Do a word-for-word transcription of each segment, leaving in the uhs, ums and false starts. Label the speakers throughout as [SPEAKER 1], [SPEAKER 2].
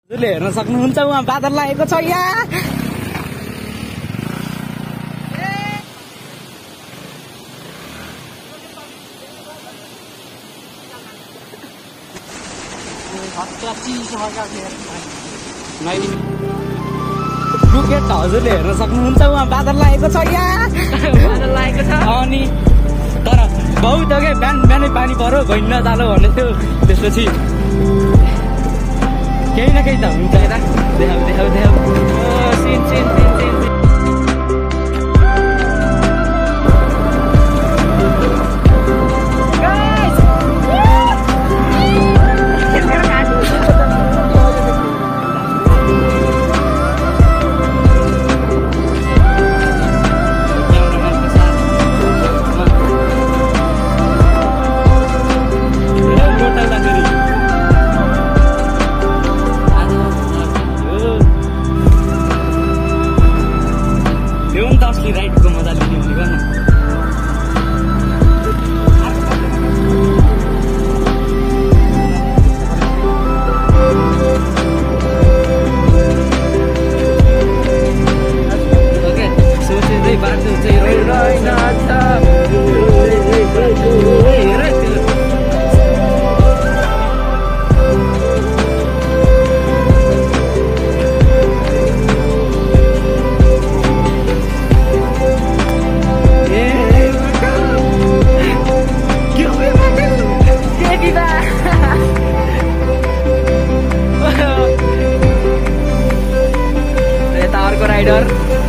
[SPEAKER 1] हजुरले हेर्न सक्नुहुन्छ उहाँ बादल लागेको छ यहाँ। हजुरले हेर्न सक्नुहुन्छ उहाँ बादल लागेको छ यहाँ।
[SPEAKER 2] बादल लागेको छ
[SPEAKER 1] अनि तर बहुत हो क्या, बिहान बिहानै पानी पऱ्यो भइ नजालो भन्ने थियो। त्यसपछि केही न केही त हुन्छ यता। देखाउ देखाउ देखाउ सिन सिन सिन सिन राइडको मजा लिने भनेको न। ओके सोचेदै बाटो चाहिँ रहिरहेन राइडर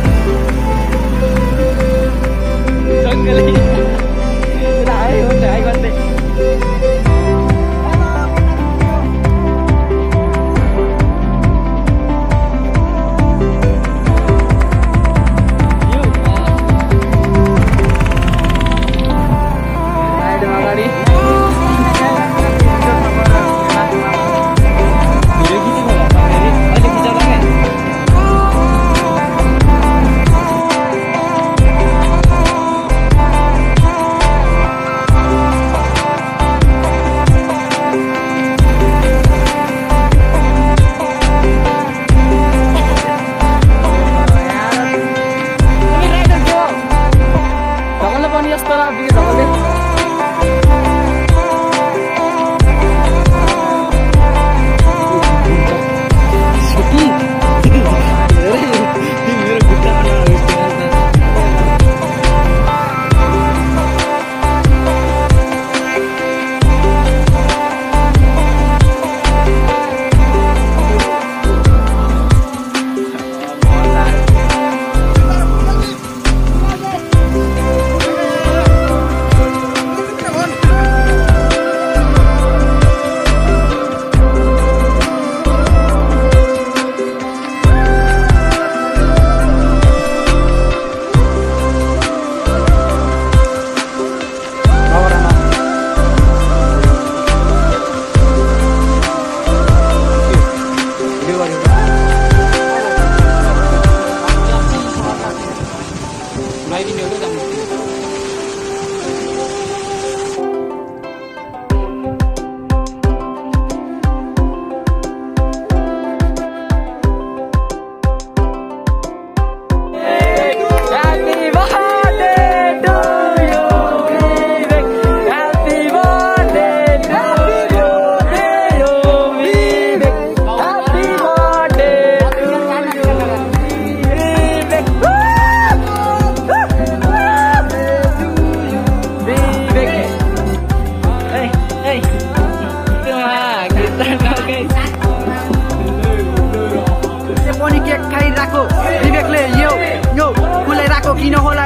[SPEAKER 1] विवेकले यो यो कुलै राखो किन होला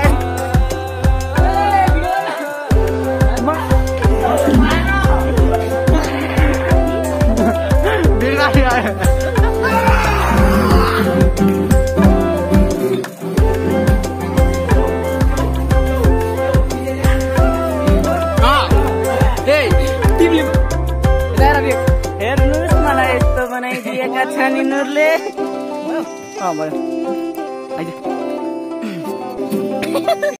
[SPEAKER 1] हेर्नुहोस् मलाई यस्तो बनाइदिएका छन् यिनीहरूले। अँ भयो आइज